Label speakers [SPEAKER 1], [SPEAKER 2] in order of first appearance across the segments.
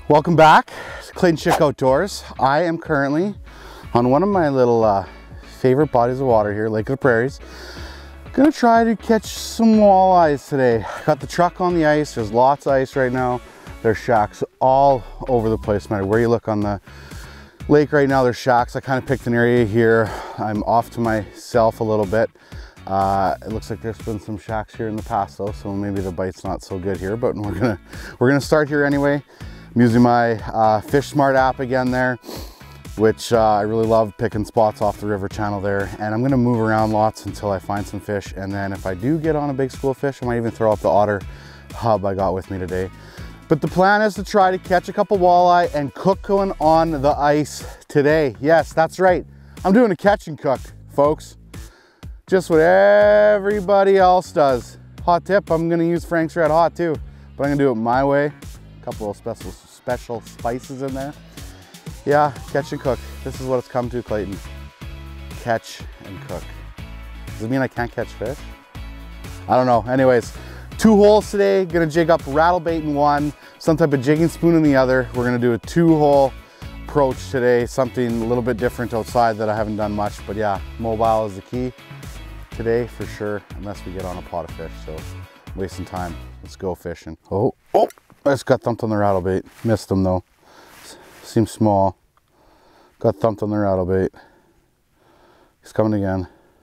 [SPEAKER 1] Welcome back to Clayton Schick Outdoors. I am currently on one of my little favorite bodies of water here, Lake of the Prairies. Gonna try to catch some walleyes today. Got the truck on the ice. There's lots of ice right now. There's shacks all over the place. No matter where you look on the lake right now, there's shacks. I kind of picked an area here. I'm off to myself a little bit. It looks like there's been some shacks here in the past though, so maybe the bite's not so good here, but we're gonna start here anyway. I'm using my Fish Smart app again there, which I really love picking spots off the river channel there. And I'm gonna move around lots until I find some fish. And then if I do get on a big school of fish, I might even throw up the Otter Hub I got with me today. But the plan is to try to catch a couple walleye and cook one on the ice today. Yes, that's right. I'm doing a catch and cook, folks. Just what everybody else does. Hot tip, I'm gonna use Frank's Red Hot too, but I'm gonna do it my way. A couple of special spices in there. Yeah, catch and cook. This is what it's come to, Clayton. Catch and cook. Does it mean I can't catch fish? I don't know. Anyways, 2 holes today. Gonna jig up rattle bait in one, some type of jigging spoon in the other. We're gonna do a 2-hole approach today, something a little bit different outside that I haven't done much, but yeah, mobile is the key today for sure, unless we get on a pot of fish, so wasting time. Let's go fishing. Oh, I just got thumped on the rattle bait. Missed him though. Seems small. Got thumped on the rattle bait. He's coming again.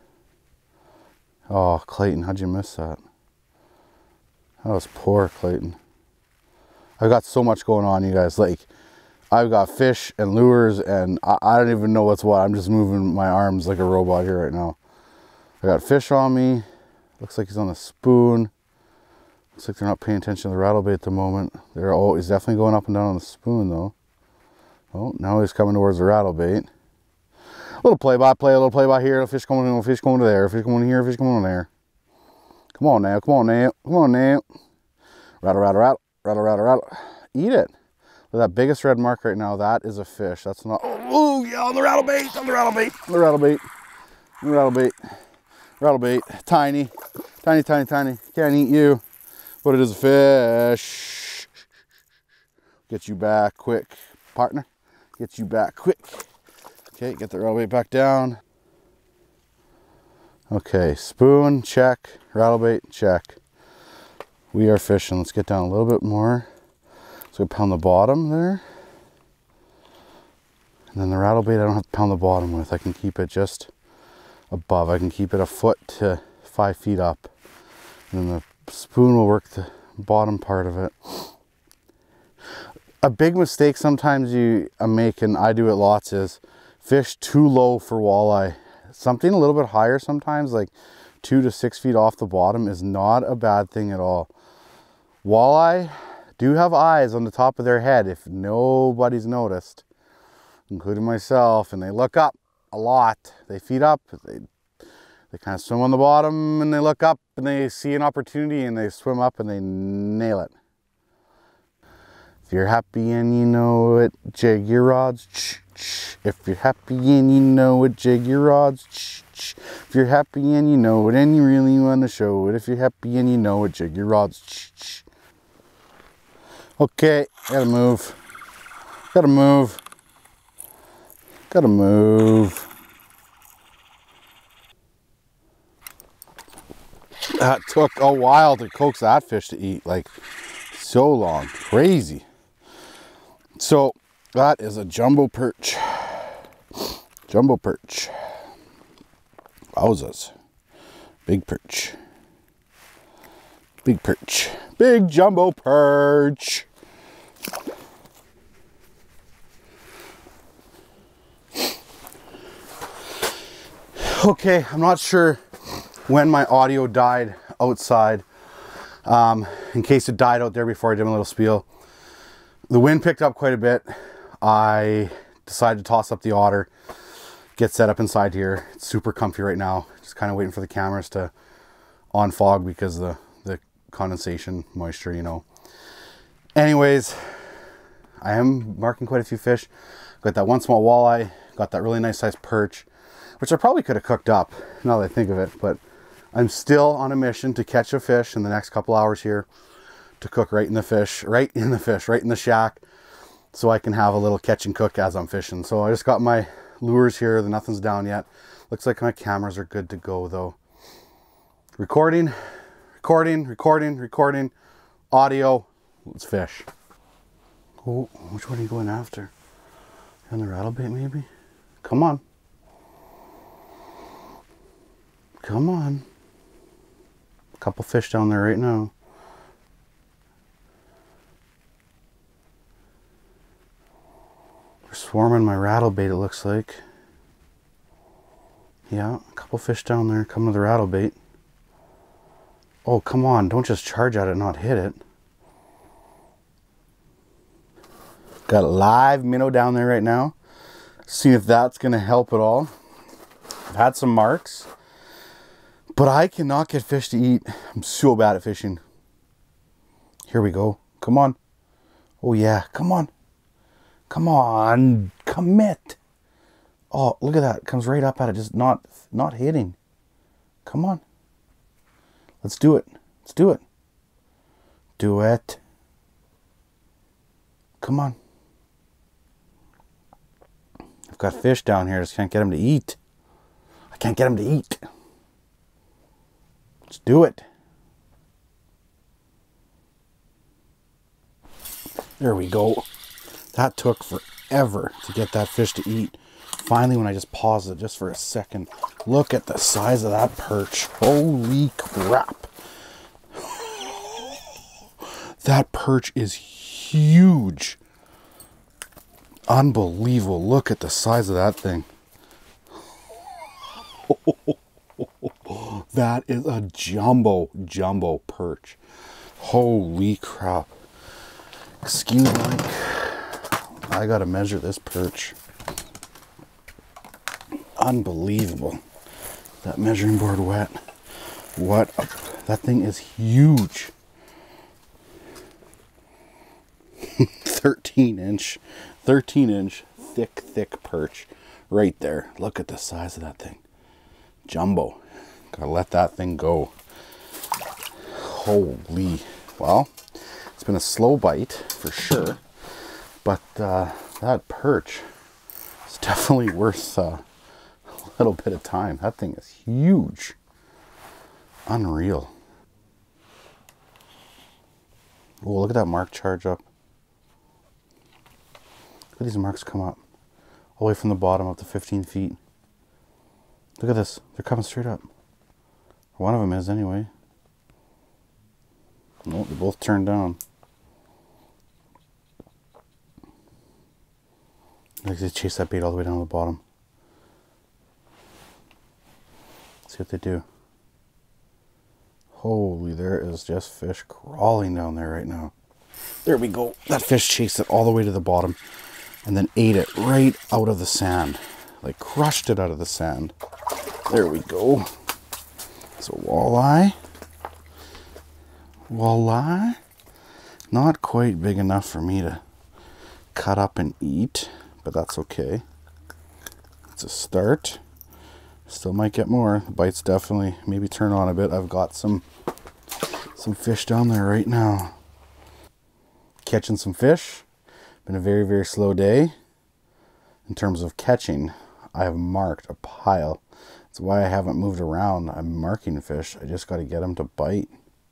[SPEAKER 1] Oh, Clayton, how'd you miss that? That was poor, Clayton. I've got so much going on, you guys. Like, I've got fish and lures and I don't even know what's what. I'm just moving my arms like a robot here right now. I got fish on me. Looks like he's on a spoon. Looks like they're not paying attention to the rattle bait at the moment. He's definitely going up and down on the spoon though. Oh, now he's coming towards the rattle bait. A little play-by-play, a little play-by here. A fish going in, a fish going to there, a fish going here, a fish going there. Come on now, come on now, come on now. Rattle, rattle, rattle, rattle, rattle, rattle. Eat it. Look at that biggest red mark right now. That is a fish. That's not. Oh yeah, on the rattle bait, on the rattle bait, on the rattle bait, on the rattle bait, rattle bait. Tiny, tiny, tiny, tiny. Can't eat you. But it is a fish. Get you back quick, partner. Get you back quick. Okay, get the rattle bait back down. Okay, spoon, check. Rattle bait, check. We are fishing. Let's get down a little bit more. So we pound the bottom there. And then the rattle bait I don't have to pound the bottom with. I can keep it just above. I can keep it 1 foot to 5 feet up. And then the spoon will work the bottom part of it. A big mistake sometimes you make, and I do it lots, is fish too low for walleye. Something a little bit higher sometimes, like 2 to 6 feet off the bottom, is not a bad thing at all. Walleye do have eyes on the top of their head, if nobody's noticed, including myself, and they look up a lot. They feed up, they kind of swim on the bottom and they look up and they see an opportunity and they swim up and they nail it. If you're happy and you know it, jig your rods. If you're happy and you know it, jig your rods. If you're happy and you know it and you really want to show it, if you're happy and you know it, jig your rods. Okay, gotta move. Gotta move. Gotta move. That took a while to coax that fish to eat, like so long, crazy. So that is a jumbo perch. Jumbo perch. Wowzers. Big perch. Big perch. Big jumbo perch. Okay, I'm not sure when my audio died outside. In case it died out there before I did my little spiel. The wind picked up quite a bit. I decided to toss up the Otter, get set up inside here. It's super comfy right now. Just kind of waiting for the cameras to on fog because of the condensation moisture, you know. Anyways, I am marking quite a few fish. Got that one small walleye, got that really nice sized perch, which I probably could have cooked up now that I think of it, but I'm still on a mission to catch a fish in the next couple hours here, to cook right in the fish, right in the shack. so I can have a little catch and cook as I'm fishing. So I just got my lures here. Nothing's down yet. Looks like my cameras are good to go though. Recording, audio. Let's fish. Oh, which one are you going after? On the rattle bait maybe? Come on. Come on. A couple fish down there right now. They're swarming my rattle bait, it looks like. Yeah, a couple fish down there coming to the rattle bait. Oh, come on. Don't just charge at it and not hit it. Got a live minnow down there right now. See if that's going to help at all. I've had some marks, but I cannot get fish to eat. I'm so bad at fishing. Here we go. Come on. Oh yeah, come on. Come on. Commit. Oh, look at that. It comes right up at it, just not hitting. Come on. Let's do it. Let's do it. Do it. Come on. I've got fish down here. I just can't get them to eat. I can't get them to eat. Let's do it. There we go. That took forever to get that fish to eat. Finally, when I just paused it just for a second, look at the size of that perch. Holy crap. That perch is huge. Unbelievable. Look at the size of that thing. That is a jumbo perch. Holy crap. Excuse me. I gotta measure this perch. Unbelievable. That measuring board wet. That thing is huge. 13 inch thick perch right there. Look at the size of that thing. Jumbo. Gotta let that thing go. Holy. Well, it's been a slow bite for sure, but that perch is definitely worth a little bit of time. That thing is huge. Unreal. Oh, look at that mark charge up. Look at these marks come up. All the way from the bottom up to 15 feet. Look at this. They're coming straight up. One of them is anyway. No, they're both turned down. Like they chase that bait all the way down to the bottom. See what they do. Holy, there is just fish crawling down there right now. There we go. That fish chased it all the way to the bottom and then ate it right out of the sand. Like crushed it out of the sand. There we go. So walleye. Walleye. Not quite big enough for me to cut up and eat, but that's okay. It's a start. Still might get more. The bites definitely maybe turn on a bit. I've got some fish down there right now. Catching some fish. Been a very, very slow day. In terms of catching, I have marked a pile. That's why I haven't moved around. I'm marking fish. I just got to get them to bite.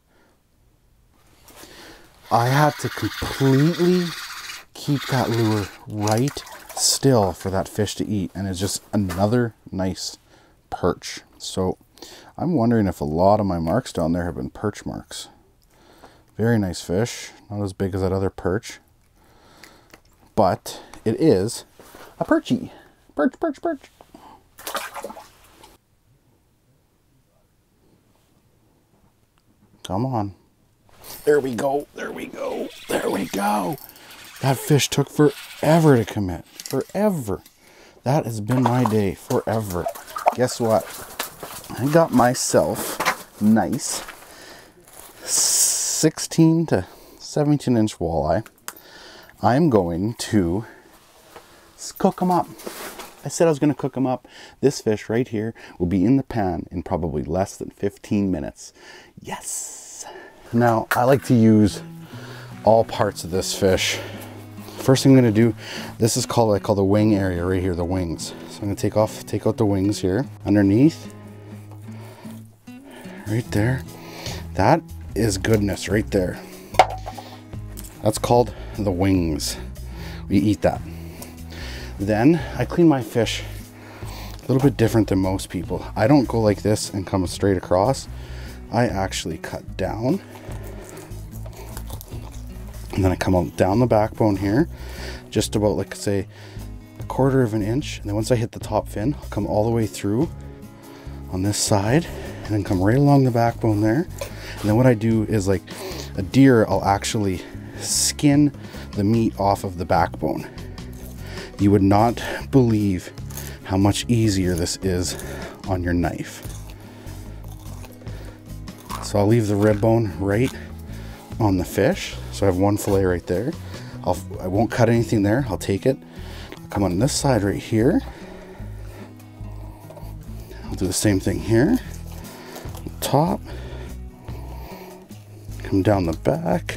[SPEAKER 1] I had to completely keep that lure right still for that fish to eat, and it's just another nice perch. So I'm wondering if a lot of my marks down there have been perch marks. Very nice fish, not as big as that other perch, but it is a perchy. Perch. Come on. There we go. That fish took forever to commit. Forever. That has been my day. Forever. Guess what? I got myself nice 16 to 17 inch walleye. I'm going to cook them up. I said I was going to cook them up. This fish right here will be in the pan in probably less than 15 minutes. Yes! Now, I like to use all parts of this fish First thing I'm gonna do, this is called, I call the wing area right here, the wings. So I'm gonna take out the wings here, underneath, right there. That is goodness right there. That's called the wings. We eat that. Then I clean my fish a little bit different than most people. I don't go like this and come straight across. I actually cut down. And then I come out down the backbone here, just about, like, say, 1/4 of an inch. And then once I hit the top fin, I'll come all the way through on this side and then come right along the backbone there. And then what I do is, like a deer, I'll actually skin the meat off of the backbone. You would not believe how much easier this is on your knife. So I'll leave the rib bone right on the fish. So I have one fillet right there. I won't cut anything there. I'll take it. I'll come on this side right here. I'll do the same thing here. Top. Come down the back.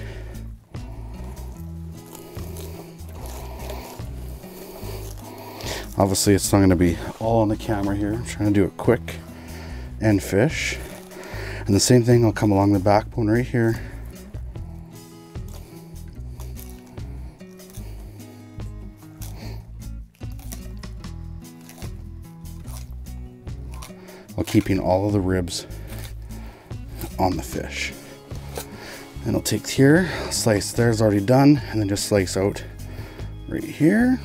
[SPEAKER 1] Obviously it's not going to be all on the camera here. I'm trying to do it quick and fish. And the same thing, I'll come along the backbone right here. While keeping all of the ribs on the fish. And I'll take here, slice, there's already done, and then just slice out right here.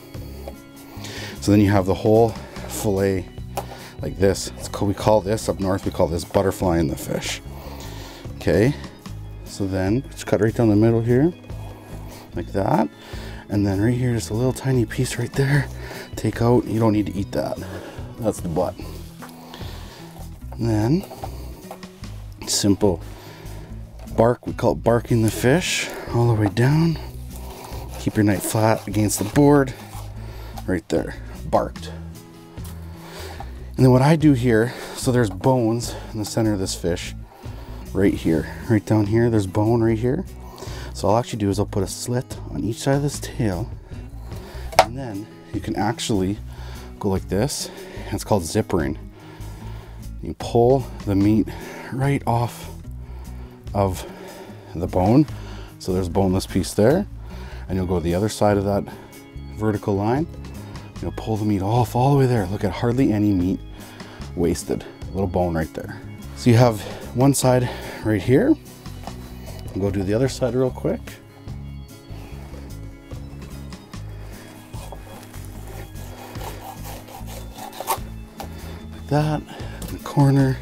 [SPEAKER 1] So then you have the whole fillet like this. We call this, up north, we call this butterfly in the fish. Okay, so then just cut right down the middle here, like that. And then right here, just a little tiny piece right there. Take out, you don't need to eat that. That's the butt. And then, simple bark, we call it barking the fish, all the way down. Keep your knife flat against the board, right there, barked. And then what I do here, so there's bones in the center of this fish, right here, right down here, there's bone right here. So all I'll actually do is I'll put a slit on each side of this tail, and then you can actually go like this, and it's called zippering. You pull the meat right off of the bone. So there's a boneless piece there, and you'll go to the other side of that vertical line. You'll pull the meat off all the way there. Look at hardly any meat wasted. A little bone right there. So you have one side right here. I'll go do the other side real quick. Like that. In the corner.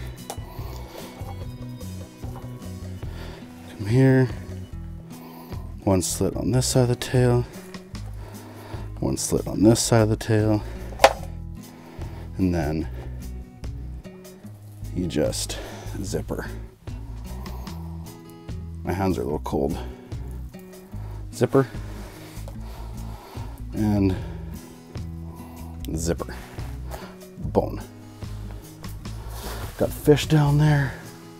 [SPEAKER 1] Come here. One slit on this side of the tail. One slit on this side of the tail. And then you just zipper. My hands are a little cold. Zipper and zipper. Bone. Got fish down there.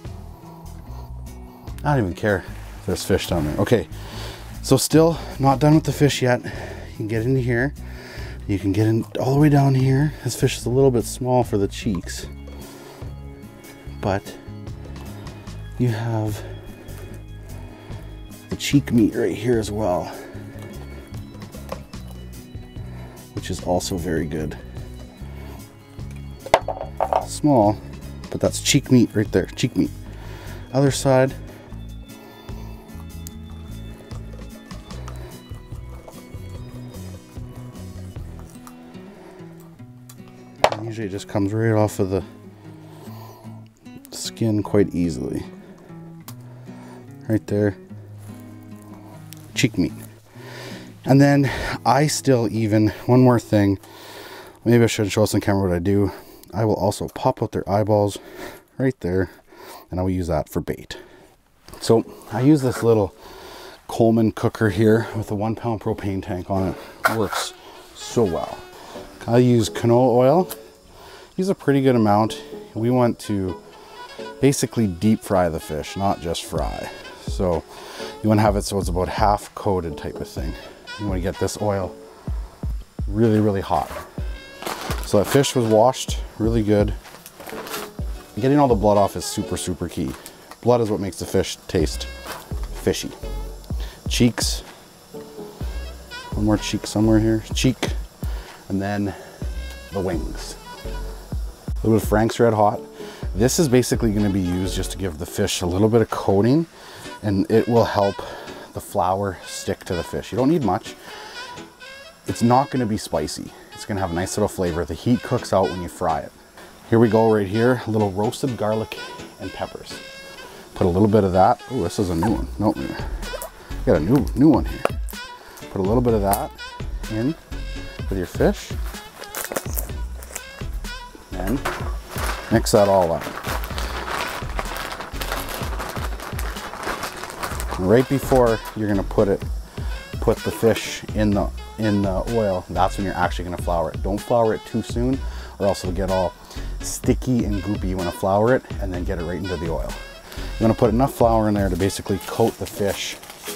[SPEAKER 1] I don't even care if there's fish down there. Okay, so still not done with the fish yet. You can get into here. You can get in all the way down here. This fish is a little bit small for the cheeks, but you have the cheek meat right here as well, which is also very good. Small, but that's cheek meat right there, cheek meat. Other side. And usually it just comes right off of the skin quite easily. Right there. Cheek meat. And then I still even, one more thing, maybe I should show us on camera what I do. I will also pop out their eyeballs right there, and I will use that for bait. So I use this little Coleman cooker here with a 1 pound propane tank on it. It works so well. I use canola oil. Use a pretty good amount. We want to basically deep fry the fish, not just fry. So you want to have it so it's about half coated type of thing. You want to get this oil really, really hot. So that fish was washed really good. Getting all the blood off is super, super key. Blood is what makes the fish taste fishy. Cheeks. One more cheek somewhere here. Cheek. And then the wings. A little bit of Frank's Red Hot. This is basically going to be used just to give the fish a little bit of coating, and it will help the flour stick to the fish. You don't need much. It's not going to be spicy. It's going to have a nice little flavor. The heat cooks out when you fry it. Here we go right here. A little roasted garlic and peppers. Put a little bit of that. Oh, this is a new one. Nope. Got a new one here. Put a little bit of that in with your fish. And mix that all up. Right before you're gonna put the fish in the oil, that's when you're actually gonna flour it. Don't flour it too soon, or else it'll get all sticky and goopy. You wanna flour it and then get it right into the oil. You wanna put enough flour in there to basically coat the fish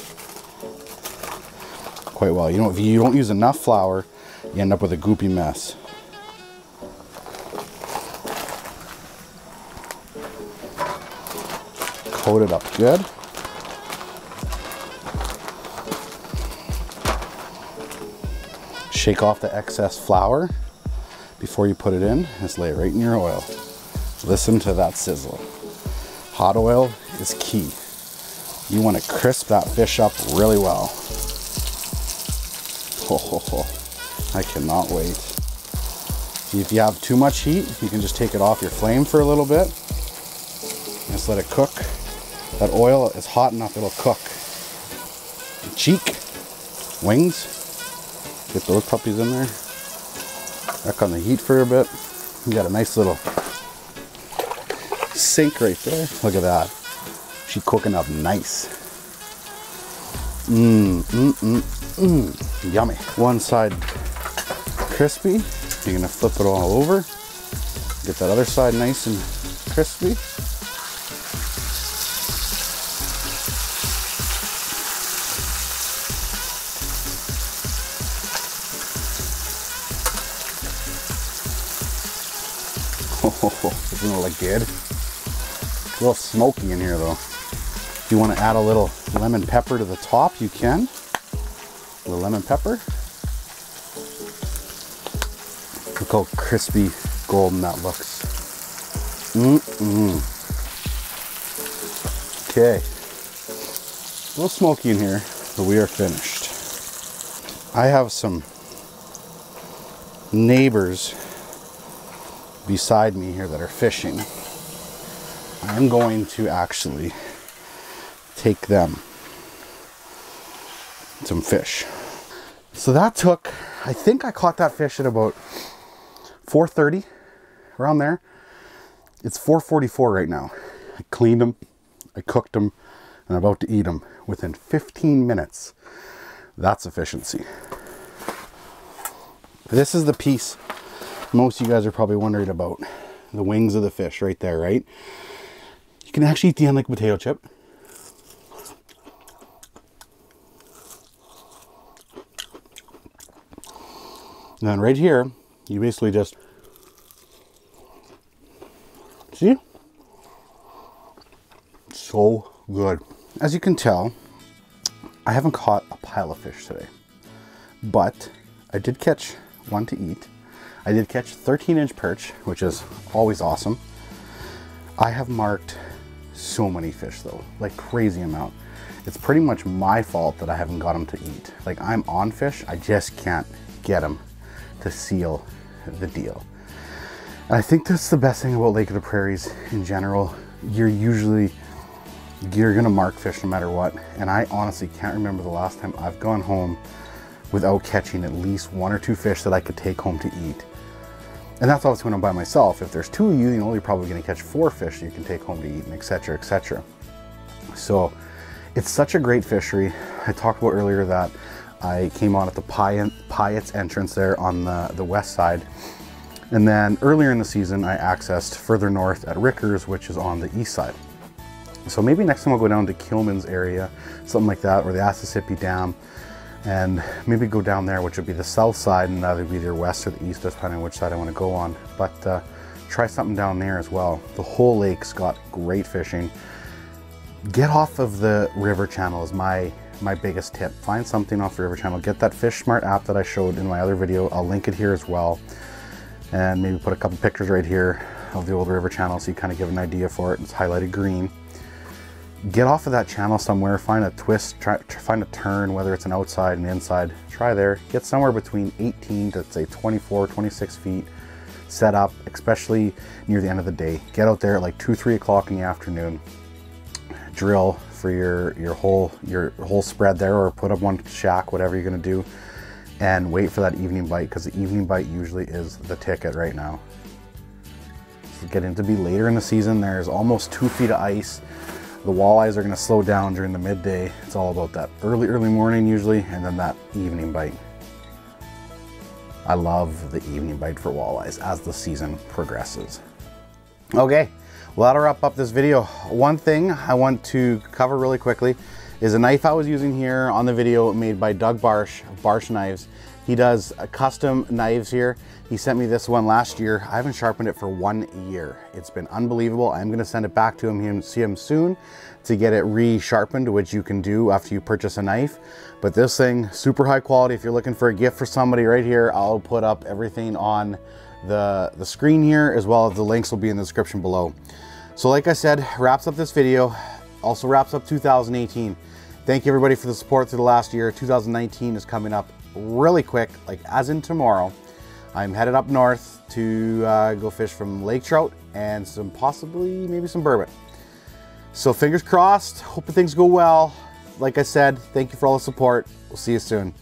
[SPEAKER 1] quite well. You know, if you don't use enough flour, you end up with a goopy mess. Coat it up good. Shake off the excess flour before you put it in. Just lay it right in your oil. Listen to that sizzle. Hot oil is key. You want to crisp that fish up really well. Oh, I cannot wait. If you have too much heat, you can just take it off your flame for a little bit. Just let it cook. That oil is hot enough, it'll cook. Cheek, wings. Get those puppies in there. Back on the heat for a bit. You got a nice little sink right there. Look at that. She's cooking up nice. Yummy. One side crispy. You're gonna flip it all over. Get that other side nice and crispy. Doesn't it look good? It's a little smoky in here though. If you want to add a little lemon pepper to the top, you can. A little lemon pepper. Look how crispy golden that looks. Okay. A little smoky in here, but we are finished. I have some neighbors beside me here that are fishing. I'm going to actually take them some fish. So that took, I think I caught that fish at about 4:30, around there. It's 4:44 right now. I cleaned them, I cooked them, and I'm about to eat them within 15 minutes. That's efficiency. This is the piece most of you guys are probably wondering about. The wings of the fish right there, right? You can actually eat the end like a potato chip. And then right here, you basically just, see? So good. As you can tell, I haven't caught a pile of fish today, but I did catch one to eat. I did catch 13-inch perch, which is always awesome. I have marked so many fish though, like crazy amount. It's pretty much my fault that I haven't got them to eat. Like, I'm on fish, I just can't get them to seal the deal. And I think that's the best thing about Lake of the Prairies in general. You're gonna mark fish no matter what. And I honestly can't remember the last time I've gone home without catching at least 1 or 2 fish that I could take home to eat. And that's obviously when I'm by myself. If there's 2 of you, you know, you're probably gonna catch 4 fish that you can take home to eat, and etc., etc. So it's such a great fishery. I talked about earlier that I came on at the Pyatt's entrance there on the west side. And then earlier in the season, I accessed further north at Rickers, which is on the east side. So maybe next time I'll go down to Kilman's area, something like that, or the Assissippi Dam. and maybe go down there, which would be the south side, and either be either west or the east, depending on which side I want to go on. But try something down there as well. The whole lake's got great fishing. Get off of the river channel is my biggest tip. Find something off the river channel. Get that Fish Smart app that I showed in my other video. I'll link it here as well, and maybe put a couple pictures right here of the old river channel so you kind of give an idea for it. It's highlighted green. Get off of that channel somewhere, find a twist, find a turn, whether it's an outside and inside. Try there. Get somewhere between 18 to say 24, 26 feet set up, especially near the end of the day. Get out there at like 2, 3 o'clock in the afternoon. Drill for your whole spread there, or put up one shack, whatever you're gonna do, and wait for that evening bite, because the evening bite usually is the ticket right now. It's getting to be later in the season. There's almost 2 feet of ice. The walleyes are going to slow down during the midday. It's all about that early morning usually, and then that evening bite. I love the evening bite for walleyes as the season progresses. Okay, well, that'll wrap up this video. One thing I want to cover really quickly is a knife I was using here on the video made by Doug Barsh of Barsh Knives. He does custom knives here. He sent me this one last year. I haven't sharpened it for 1 year. It's been unbelievable. I'm gonna send it back to him, see him soon to get it re-sharpened, which you can do after you purchase a knife. But this thing, super high quality. If you're looking for a gift for somebody, right here, I'll put up everything on the screen here, as well as the links will be in the description below. So like I said, wraps up this video. Also wraps up 2018. Thank you everybody for the support through the last year. 2019 is coming up really quick, like as in tomorrow. I'm headed up north to go fish from lake trout and possibly maybe some burbot. So fingers crossed, hope things go well. Like I said, thank you for all the support. We'll see you soon.